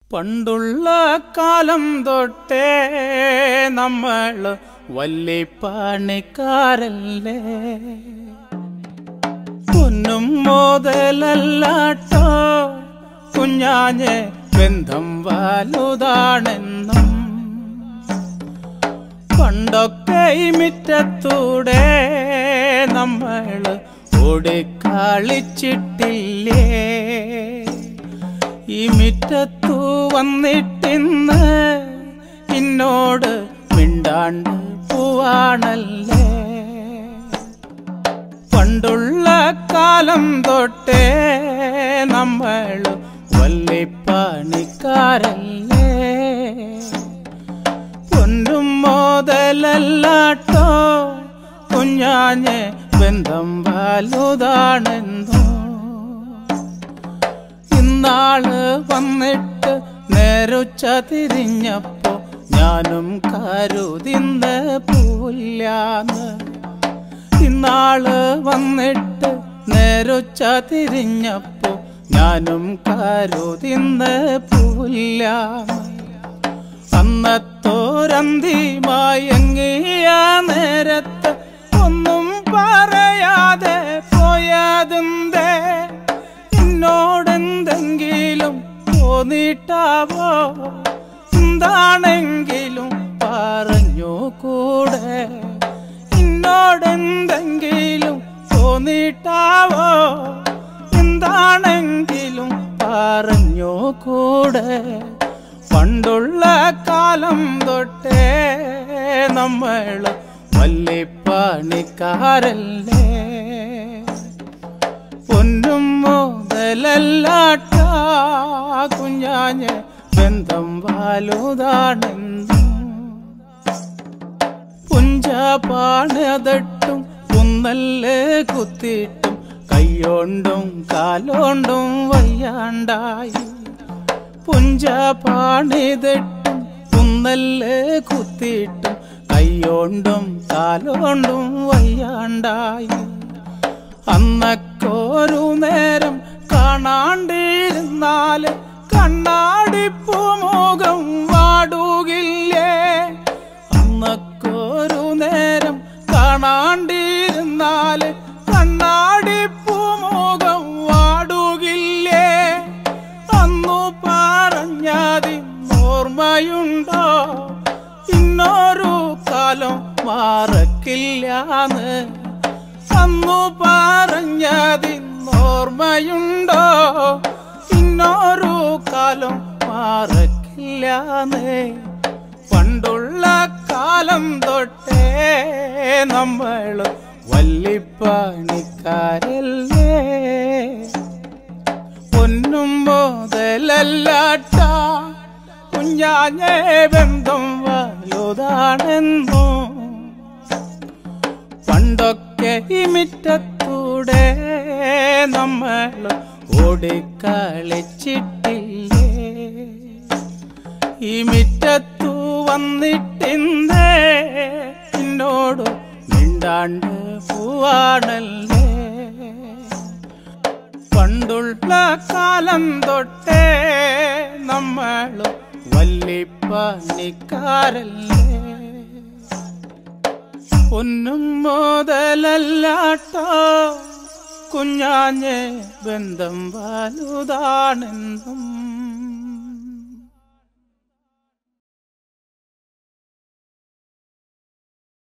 പണ്ടുള്ള കാലം തൊട്ടേ നമ്മൾ വല്ലിപ്പണിക്കാരല്ലേ, പൊന്നും മുതലല്ലാട്ടോ കുഞ്ഞാഞ്ഞെ ബന്ധം വലുതാണെന്നും. പണ്ടൊക്കെ ഈ മിറ്റത്തൂടെ നമ്മൾ ഓടിക്കളിച്ചിട്ടില്ലേ, ഈ മിറ്റത്തു വന്നിട്ടിന്ന് എന്നോട് മിണ്ടാണ്ട് പോവാണല്ലേ. പണ്ടുള്ള കാലം തൊട്ടേ നമ്മൾ വല്ലിപ്പണിക്കാരല്ലേ, പൊന്നും മുതലല്ലാട്ടോ കുഞ്ഞാഞ്ഞെ ബന്ധം വലുതാണെന്നോ. ഇന്നാള് വന്നിട്ട് നേരുച്ച തിരിഞ്ഞപ്പോ ഞാനും കരുതിന്ന് പോല്ലാന്ന്. ഇന്നാള് വന്നിട്ട് നേരുച്ച തിരിഞ്ഞപ്പോ ഞാനും കരുതിന്ന് പോല്ലാന്ന്. അന്നത്തോരന്തി മയങ്ങിയ നേരത്ത് ഒന്നും പറയാതെ പോയതെന്തേ, എന്നോടെന്തെങ്കിലും തോന്നിട്ടാവോ, എന്താണെങ്കിലും പറഞ്ഞു കൂടെ. എന്നോടെന്തെങ്കിലും തോന്നിട്ടാവോ, എന്താണെങ്കിലും പറഞ്ഞു കൂടെ. പണ്ടുള്ള കാലം തൊട്ടേ നമ്മൾ വല്ലിപ്പണിക്കാരല്ലേ, പൊന്നും മുതലല്ലാട്ടാ കുഞ്ഞാഞ്ഞെ ബന്ധം വലുതാണെന്നും. പുഞ്ച പാണതട്ടും കുന്നല് കുത്തിയിട്ടും കൈയോണ്ടും കാലോണ്ടും വയ്യാണ്ടായി. പുഞ്ച പാണിതിട്ടും കുന്നല് കുത്തിയിട്ടും കൈയോണ്ടും കാലോണ്ടും വയ്യാണ്ടായി. അന്നൊരു നേരം കാണാണ്ടിരുന്നാല് കണ്ണാടിപ്പൂമുഖം വാടുകില്ലേ, അന്നൊരു നേരം കാണാണ്ടിരുന്നാല് കണ്ണാടിപ്പൂമുഖം വാടുകില്ലേ. അന്നു പറഞ്ഞതിന്നോർമ്മയുണ്ടോ, ഇന്നൊരു കാലം മറക്കില്ലാന്ന്. അന്നു പറഞ്ഞതിന്നോർമ്മയുണ്ടോ, ഇന്നൊരു കാലം മറക്കില്ലാന്ന്. പണ്ടുള്ള കാലം തൊട്ടേ നമ്മൾ വല്ലിപ്പണിക്കാരല്ലേ, പൊന്നും മുതലല്ലാട്ടാ കുഞ്ഞാഞ്ഞെ ബന്ധം വലുതാണെന്നോ. പണ്ടൊക്കെ ഈ മിറ്റത്തൂടെ നമ്മൾ ഓടിക്കളിച്ചിട്ടില്ലേ, ഈ മിറ്റത്തു വന്നിട്ടിന്നേ എന്നോട് മിണ്ടാണ്ട് പോവാണല്ലേ. പണ്ടുള്ള കാലം തൊട്ടേ നമ്മൾ വല്ലിപ്പണിക്കാരല്ലേ, പൊന്നും മുതലല്ലാട്ടോ കുഞ്ഞാഞ്ഞെ ബന്ധം വലുതാണെന്നും.